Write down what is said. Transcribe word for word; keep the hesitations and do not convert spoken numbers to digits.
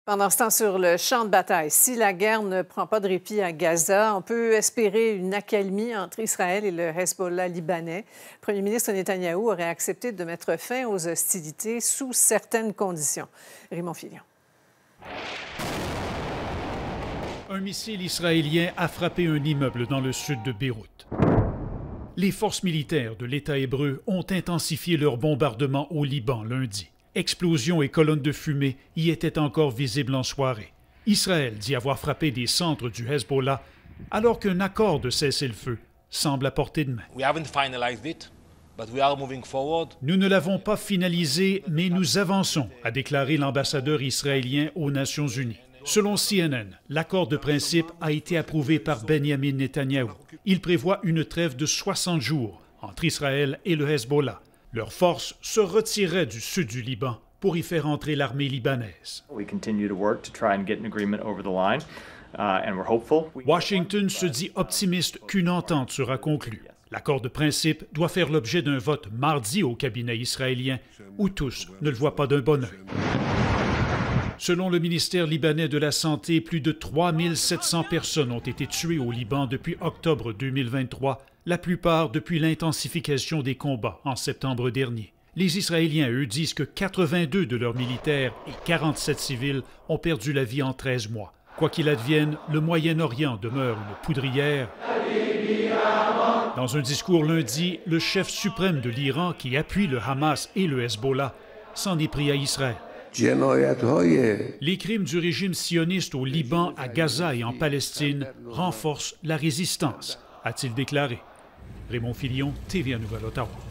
Pendant ce temps, sur le champ de bataille, si la guerre ne prend pas de répit à Gaza, on peut espérer une accalmie entre Israël et le Hezbollah libanais. Le premier ministre Netanyahou aurait accepté de mettre fin aux hostilités sous certaines conditions. Raymond Filion. Un missile israélien a frappé un immeuble dans le sud de Beyrouth. Les forces militaires de l'État hébreu ont intensifié leur bombardement au Liban lundi. Explosions et colonnes de fumée y étaient encore visibles en soirée. Israël dit avoir frappé des centres du Hezbollah alors qu'un accord de cessez-le-feu semble à portée de main. Nous ne l'avons pas finalisé, mais nous avançons, a déclaré l'ambassadeur israélien aux Nations unies. Selon C N N, l'accord de principe a été approuvé par Benjamin Netanyahou. Il prévoit une trêve de soixante jours entre Israël et le Hezbollah. Leurs forces se retireraient du sud du Liban pour y faire entrer l'armée libanaise. Washington se dit optimiste qu'une entente sera conclue. L'accord de principe doit faire l'objet d'un vote mardi au cabinet israélien, où tous ne le voient pas d'un bon œil. Selon le ministère libanais de la Santé, plus de trois mille sept cents personnes ont été tuées au Liban depuis octobre deux mille vingt-trois, la plupart depuis l'intensification des combats en septembre dernier. Les Israéliens, eux, disent que quatre-vingt-deux de leurs militaires et quarante-sept civils ont perdu la vie en treize mois. Quoi qu'il advienne, le Moyen-Orient demeure une poudrière. Dans un discours lundi, le chef suprême de l'Iran, qui appuie le Hamas et le Hezbollah, s'en est pris à Israël. Les crimes du régime sioniste au Liban, à Gaza et en Palestine renforcent la résistance, a-t-il déclaré. Raymond Filion, T V un Nouvelle, Ottawa.